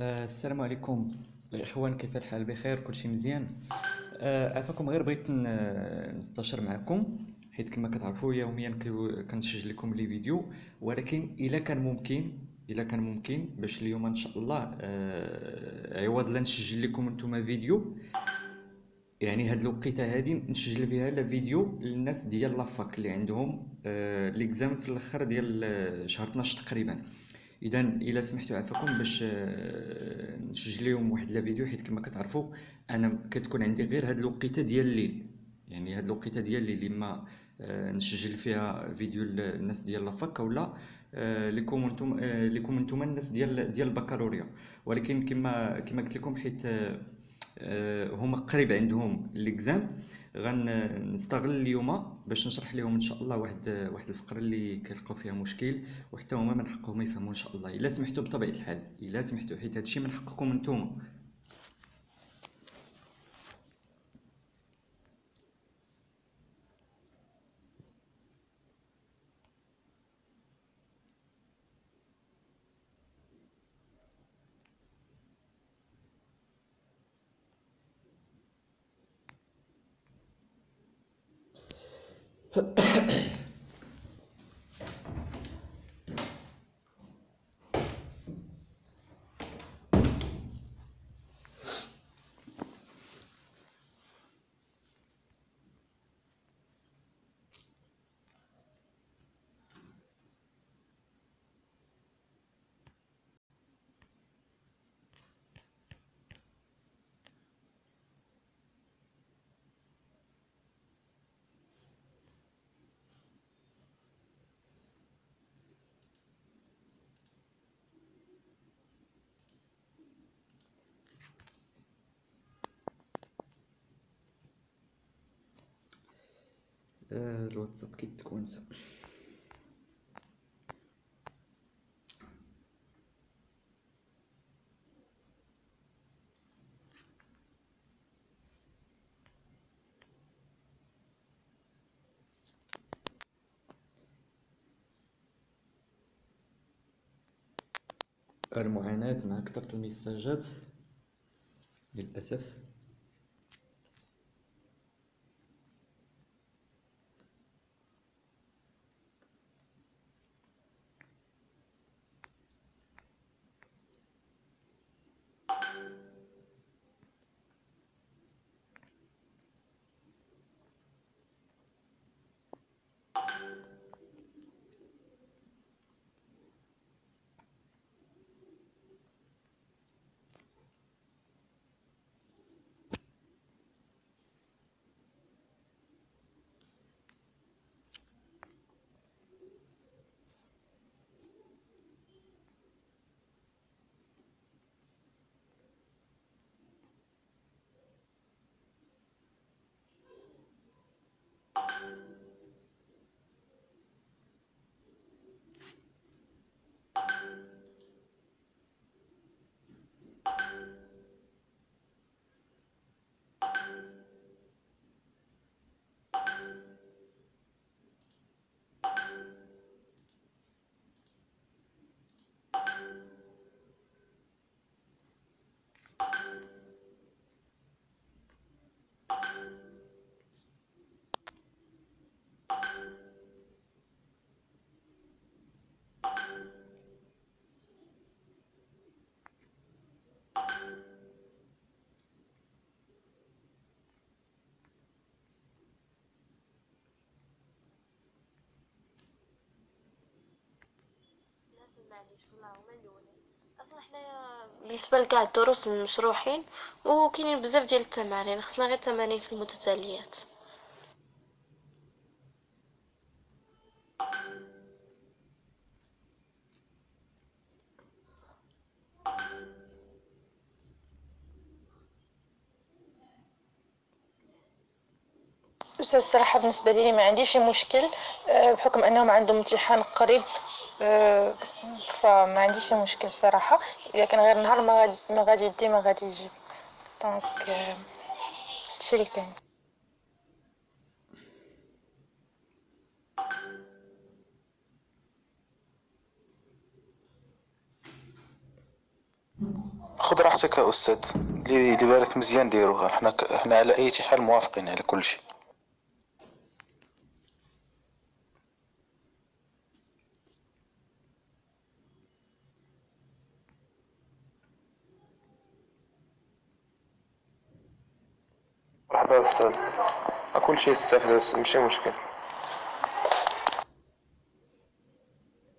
السلام عليكم الإخوان، كيف الحال؟ بخير؟ كلشي مزيان؟ عفاكم، غير بغيت نستشير معكم، حيت كما كتعرفوا يوميا كنسجل لكم لي فيديو. ولكن إلا كان ممكن باش اليوم إن شاء الله، عوض لا نسجل لكم نتوما فيديو، يعني هاد الوقيته هادي نسجل فيها لا فيديو للناس ديال لافاك اللي عندهم ليكزام في الاخر ديال شهر 12 تقريبا. اذا الا سمحتوا عفاكم باش نسجل لهم واحد لا فيديو، حيت كما كتعرفوا انا كتكون عندي غير هاد الوقيته ديال الليل. يعني هاد الوقيته ديال الليل اما نسجل فيها فيديو للناس ديال لافاك، اولا لكم انتم الناس ديال البكالوريا. ولكن كما قلت لكم، حيت هما قريب عندهم ليكزام، غنستغل اليوم باش نشرح لهم ان شاء الله واحد الفقره اللي كيلقاو فيها مشكل، وحتى هما من حقهم يفهموا ان شاء الله، الا سمحتوا بطبيعه الحال، الا سمحتوا، حيت هادشي من حقكم نتوما. الواتساب كي تكون المعاناة مع كثرة الميساجات للأسف. معليش والله مليونة. اصلا حنايا بالنسبه لكاع الدروس مشروحين، وكاينين بزاف ديال التمارين، خصنا غير تمارين في المتتاليات. بس الصراحة بالنسبة لي ما عنديش مشكل، بحكم أنهم عندهم امتحان قريب. أه، فما عنديش مشكل صراحة. لكن غير نهار ما غادي يدي ما غادي يجي. دونك هادشي اللي كاين. براحتك يا استاذ، اللي بالك مزيان ديروها. احنا على اي حال موافقين على كل شيء. مرحبا أستاذ، كل شيء استفدت ماشي مشكل.